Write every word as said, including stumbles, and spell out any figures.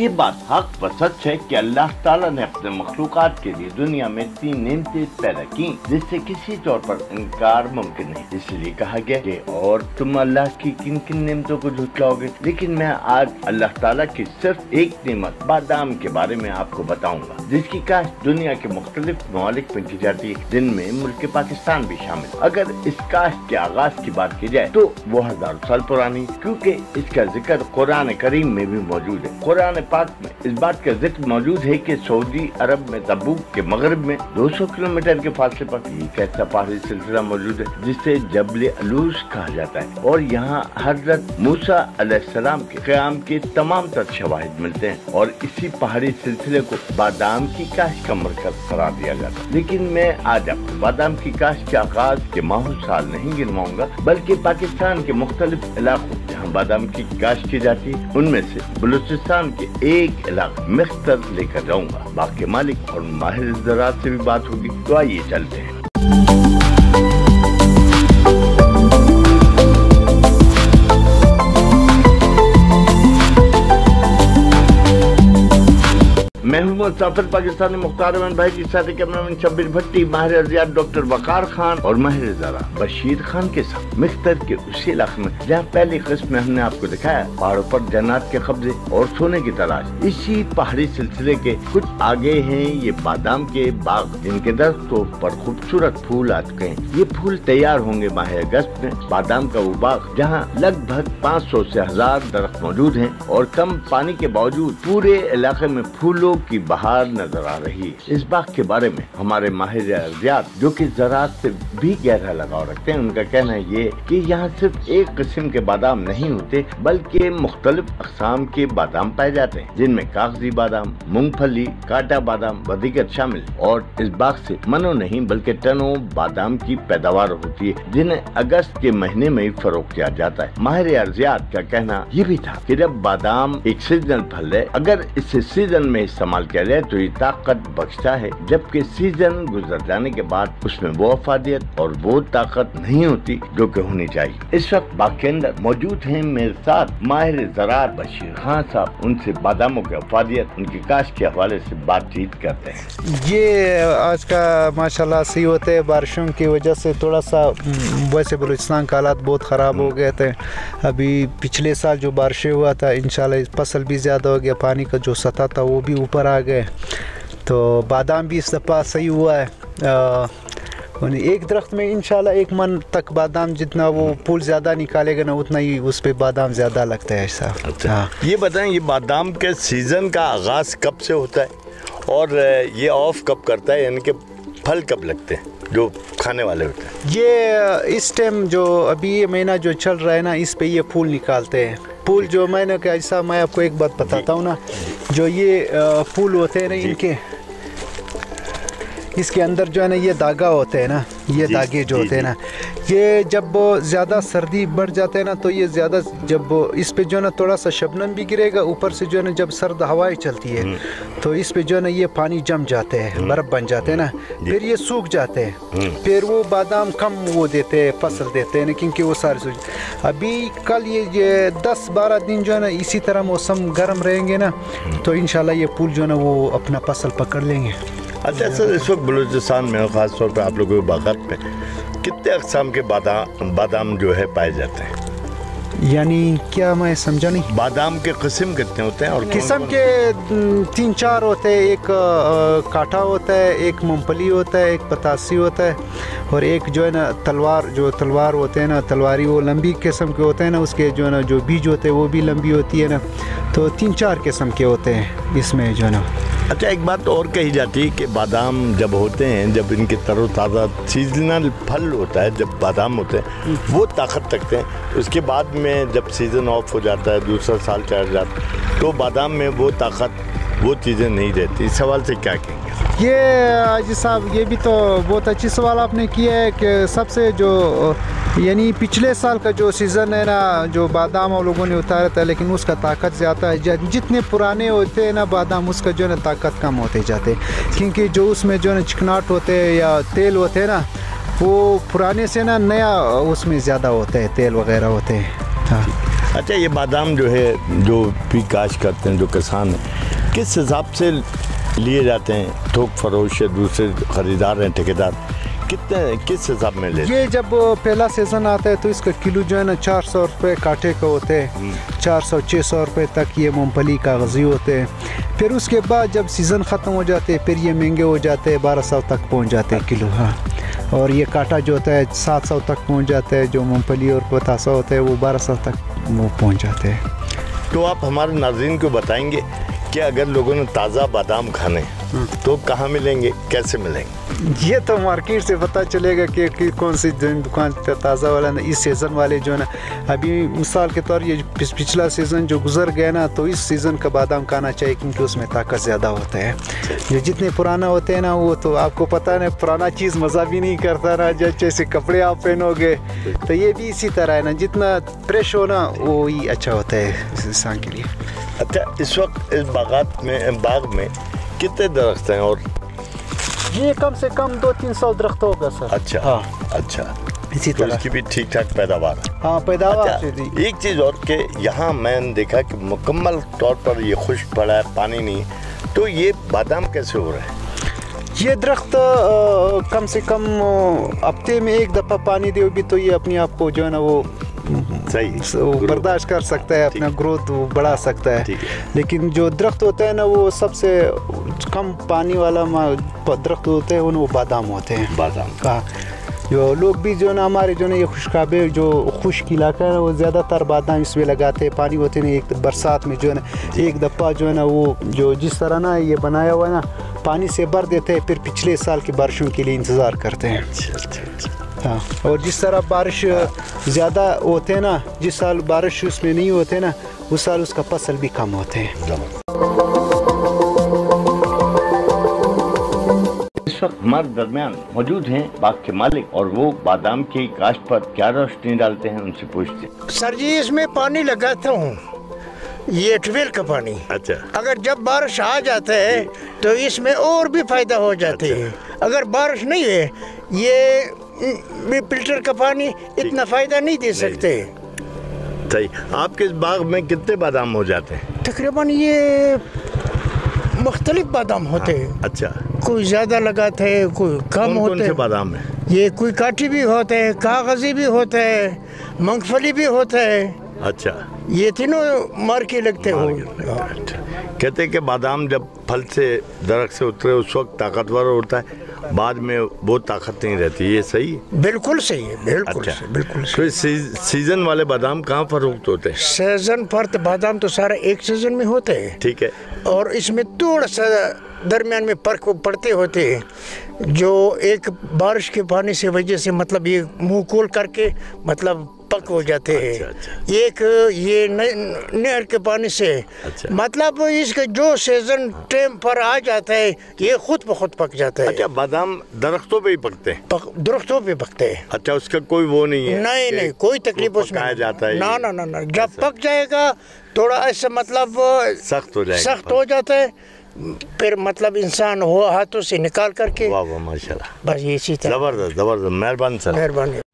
ये बात हक व सच है कि अल्लाह ताला ने अपने मखलूकात के लिए दुनिया में तीन नेमतें पैदा की जिससे किसी तौर पर इनकार मुमकिन नहीं। इसलिए कहा गया कि और तुम अल्लाह की किन किन नेमतों को झुटलाओगे। लेकिन मैं आज अल्लाह ताला की सिर्फ एक नेमत बादाम के बारे में आपको बताऊंगा, जिसकी काश्त दुनिया के मुख्तलिफ ममालिक में की जाती है, जिनमें मुल्क पाकिस्तान भी शामिल। अगर इस काश्त के आगाज की बात की जाए तो वो हजार साल पुरानी, क्योंकि इसका जिक्र कुरान करीम में भी मौजूद है। कुरान पाक में इस बात का जिक्र मौजूद है कि सऊदी अरब में तबूक के मगरब में दो सौ किलोमीटर के फासले पर एक ऐसा पहाड़ी सिलसिला मौजूद है जिसे जबल अलूस कहा जाता है, और यहाँ हजरत मूसा अलैहिस्सलाम के क़याम के तमाम तर शवाहिद मिलते हैं, और इसी पहाड़ी सिलसिले को बादाम की काश्त का मरकज करार दिया जाता है। लेकिन मैं आज आपको बादाम की काश्त के आगाज के माह साल नहीं गिनवाऊंगा, बल्कि पाकिस्तान के मुख्तलिफ इलाकों जहाँ बादाम की काश्त की जाती है उनमें से बलूचिस्तान के एक इलाका मिख्तर लेकर जाऊंगा। बाकी मालिक और माहिर ज़राअत से भी बात होगी, तो आइए चलते हैं। मैं हूं मुसाफिर पाकिस्तानी मुख्तार अहमद भाई की साथ कैमरामैन शब्बीर भट्टी, माहिर अर्जियात डॉक्टर वकार खान और माहिर ज़राअत बशीर खान के साथ मिख्तर के उसी इलाके में जहाँ पहली किस्म में हमने आपको दिखाया पहाड़ों पर जन्नत के कब्जे और सोने की तलाश। इसी पहाड़ी सिलसिले के कुछ आगे हैं ये बादाम के बाग, जिनके दरख्तों पर खूबसूरत फूल आ चुके हैं। ये फूल तैयार होंगे माह अगस्त में। बादाम का वो बाग जहाँ लगभग पाँच सौ से हजार दरख्त मौजूद हैं और कम पानी के बावजूद पूरे इलाके में फूलों की बहार नजर आ रही है। इस बाग के बारे में हमारे माहिर अर्जियात जो कि ज़राअत से भी गहरा लगाव रखते हैं, उनका कहना है ये कि यहाँ सिर्फ एक किस्म के बादाम नहीं होते बल्कि मुख्तलिफ अक़साम के बादाम पाए जाते हैं, जिनमें कागजी बादाम, मूंगफली, काटा बादाम व दीगर शामिल। और इस बाग से मनो नहीं बल्कि टनों बादाम की पैदावार होती है, जिन्हें अगस्त के महीने में ही फरोख्त किया जाता है। माहिर अर्जियात का कहना ये भी था कि जब बादाम एक सीजनल फल है, अगर इसे सीजन में इस्तेमाल किया जाए तो ये ताकत बख्शता है, जबकि सीजन गुजर जाने के बाद उसमें वो अफादियत और वो ताकत नहीं होती जो कि होनी चाहिए। इस वक्त बाग के अंदर मौजूद हैं मेरे साथ माहिर ज़राअत बशीर खान साहब। उनसे बादामों की अफादियत, उनकी काश्त के हवाले से बातचीत करते हैं। ये आज का माशाल्लाह सही होते है, बारिशों की वजह से थोड़ा सा वैसे बलूचिस्तान का हालात बहुत ख़राब हो गए थे। अभी पिछले साल जो बारिशें हुआ था इंशाल्लाह फसल भी ज़्यादा हो गया, पानी का जो सतह था वो भी ऊपर आ गए, तो बादाम भी इस दफ़ा सही हुआ है। आ, एक दरख्त में इंशाल्लाह एक मन तक बादाम, जितना वो फूल ज़्यादा निकालेगा ना उतना ही उस पे बादाम ज़्यादा लगता है ऐसा। अच्छा हाँ। ये बताएं ये बादाम के सीज़न का आगाज़ कब से होता है और ये ऑफ कब करता है, यानी कि फल कब लगते हैं जो खाने वाले होते हैं? ये इस टाइम जो अभी ये महीना जो चल रहा है ना, इस पे ये फूल निकालते हैं। फूल जो मैंने कहा, ऐसा मैं आपको एक बात बताता हूँ ना, जो ये फूल होते हैं ना इनके, इसके अंदर जो है ना ये धागा होते हैं ना, ये धागे जो होते हैं ना, ये जब ज़्यादा सर्दी बढ़ जाते हैं ना तो ये ज़्यादा, जब इस पे जो है ना थोड़ा सा शबनम भी गिरेगा, ऊपर से जो है ना जब सर्द हवाएं चलती है तो इस पे जो है ना ये पानी जम जाते हैं, बर्फ़ बन जाते हैं ना, फिर ये सूख जाते हैं, फिर वो बादाम कम वो देते हैं, फसल देते हैं ना, क्योंकि वो सारे सूख। अभी कल ये ये दस बारह दिन जो है ना इसी तरह मौसम गर्म रहेंगे ना, तो इंशाल्लाह ये फूल जो है ना वो अपना फसल पकड़ लेंगे। अच्छा सर, इस वक्त बलूचिस्तान में ख़ास तौर पर आप लोगों के बागात में कितने अक़साम के बादाम बादाम जो है पाए जाते हैं? यानी क्या, मैं समझा नहीं। बादाम के किस्म कितने होते हैं? और किस्म के तीन चार होते हैं, एक काठा होता है, एक मूंगफली होता है, एक पतासी होता है, और एक जो है ना तलवार, जो तलवार होते हैं ना, तलवारी वो लंबी किस्म के होते हैं ना, उसके जो है ना जो बीज होते हैं वो भी लंबी होती है ना, तो तीन चार किस्म के होते हैं इसमें जो है ना। अच्छा, एक बात और कही जाती है कि बादाम जब होते हैं, जब इनके तरोताज़ा सीजनल फल होता है, जब बादाम होते हैं वो ताकत रखते हैं, उसके बाद में जब सीज़न ऑफ हो जाता है, दूसरा साल चढ़ जाता है, तो बादाम में वो ताकत, वो चीज़ें नहीं रहती। इस सवाल से क्या कहेंगे? ये आजी साहब, ये भी तो बहुत अच्छी सवाल आपने किया है कि सबसे जो यानी पिछले साल का जो सीज़न है ना, जो बादाम हम लोगों ने उतारा था, लेकिन उसका ताकत ज़्यादा है। जितने पुराने होते हैं ना बादाम, उसका जो है ना ताकत कम होते जाते, क्योंकि जो उसमें जो है ना चिकनाट होते हैं या तेल होते हैं ना, वो पुराने से ना नया उसमें ज़्यादा होता है, तेल वगैरह होते हैं। हाँ। अच्छा, ये बादाम जो है जो भी काश्त करते हैं जो किसान हैं, किस हिसाब से लिए जाते हैं? थोक फरोश या दूसरे खरीदार हैं, ठेकेदार, कितने किस हिसाब में लेते हैं? ये जब पहला सीज़न आता है तो इसका किलो जो है ना चार सौ रुपये कांटे का होते हैं, चार सौ छः सौ रुपये तक ये मूंगफली कागजी होते हैं। फिर उसके बाद जब सीज़न ख़त्म हो जाते हैं फिर ये महंगे हो जाते हैं, बारह सौ तक पहुंच जाते हैं किलो। हाँ, और ये कांटा जो होता है सात सौ तक पहुंच जाता है, जो मूंगफली और पतासा होता है वो बारह सौ तक वो पहुँच जाते हैं। तो आप हमारे नाज़रीन को बताएंगे कि अगर लोगों ने ताज़ा बादाम खाने तो कहाँ मिलेंगे, कैसे मिलेंगे? ये तो मार्केट से पता चलेगा कि, कि कौन सी दुकान पे ताज़ा वाला ना, इस सीज़न वाले जो ना, अभी मिसाल के तौर ये पिछला सीज़न जो गुजर गया ना, तो इस सीज़न का बादाम खाना चाहिए क्योंकि उसमें ताकत ज़्यादा होता है। जो जितने पुराना होते हैं ना वो तो आपको पता है, पुराना चीज़ मज़ा भी नहीं करता ना, जैसे कपड़े आप पहनोगे तो ये भी इसी तरह है ना, जितना फ्रेश हो ना वो ही अच्छा होता है इंसान के लिए। अच्छा, इस वक्त इस बागात में बाग में कितने दरख्त हैं? और ये कम से कम दो तीन सौ दरख्त होगा सर। अच्छा, हाँ, अच्छा, इसी तो तरह इसकी भी ठीक ठाक पैदावार। हाँ, पैदावार। अच्छा, एक चीज़ और कि यहाँ मैंने देखा कि मुकम्मल तौर पर ये खुश्क पड़ा है, पानी नहीं, तो ये बादाम कैसे हो रहा है? ये दरख्त आ, कम से कम हफ्ते में एक दफ़ा पानी दोगे तो ये अपने आप को जो है ना वो सही बर्दाश्त कर सकता है, अपना ग्रोथ बढ़ा सकता है। लेकिन जो दरख्त होता है ना वो सबसे कम पानी वाला दरख्त होते हैं वो बादाम होते हैं। बादाम का जो लोग भी जो ना हमारे जो ना ये खुशकाबे जो खुश्क इलाका है ना वो ज़्यादातर बादाम इसमें लगाते हैं। पानी होते हैं एक बरसात में जो है ना एक दफ़ा जो है ना वो जो जिस तरह ना ये बनाया हुआ है ना पानी से भर देते हैं, फिर पिछले साल की बारिशों के लिए इंतज़ार करते हैं। अच्छा अच्छा अच्छा। हाँ, और जिस तरह बारिश ज़्यादा होते हैं ना, जिस साल बारिश उसमें नहीं होते ना उस साल उसका फसल भी कम होते हैं। इस वक्त हमारे दरमियान मौजूद हैं बाग के मालिक और वो बादाम की काश्त पर क्या रोशनी डालते हैं, उनसे पूछते हैं। सर जी, इसमें पानी लगाता हूँ, ये ट्यूबवेल का पानी। अच्छा। अगर जब बारिश आ जाता है तो इसमें और भी फायदा हो जाते अच्छा। है। अगर बारिश नहीं है ये फिल्टर का पानी इतना फायदा नहीं दे सकते। सही। आपके इस बाग में कितने बादाम हो जाते हैं? तकरीबन ये मुख्तलिफ बादाम होते हैं। अच्छा। कोई ज्यादा लगाते हैं, कोई कम होते हैं। कौन से बादाम है? ये कोई काटी भी होते हैं, कागजी भी होते हैं, मूंगफली भी होता है। अच्छा। ये तीनों मार के लगते हो। कहते हैं कि बादाम जब फल से दरख्त से उतरे उस वक्त ताकतवर होता है, बाद में वो ताकत नहीं रहती, ये सही? बिल्कुल सही है, बिल्कुल अच्छा। सही, बिल्कुल सही। तो सी, सीजन वाले बादाम कहाँ फरोख्त होते हैं? सीजन पर तो बादाम तो सारा एक सीजन में होते हैं। ठीक है। और इसमें थोड़ा सा दरमियान में फर्क पड़ते होते हैं, जो एक बारिश के पानी से वजह से मतलब ये मुंह खोल करके मतलब पक हो जाते हैं। अच्छा, अच्छा। एक ये नहर के पानी से अच्छा। मतलब इसका जो सीजन टाइम पर आ जाता है ये खुद ब खुद पक जाता है। अच्छा, बादाम दरख्तों पे ही पकते हैं? पक, दरख्तों पे पकते हैं। अच्छा, उसका कोई वो नहीं है? नहीं नहीं, कोई तकलीफ उसमें पकाया जाता है? ना ना ना ना, जब पक जाएगा थोड़ा ऐसा मतलब सख्त हो जाएगा, सख्त हो जाता है, फिर मतलब इंसान हो हाथों से निकाल करके। वाह वाह, माशाल्लाह, बस ये चीज़। जबरदस्त जबरदस्त, मेहरबानी सर, मेहरबानी।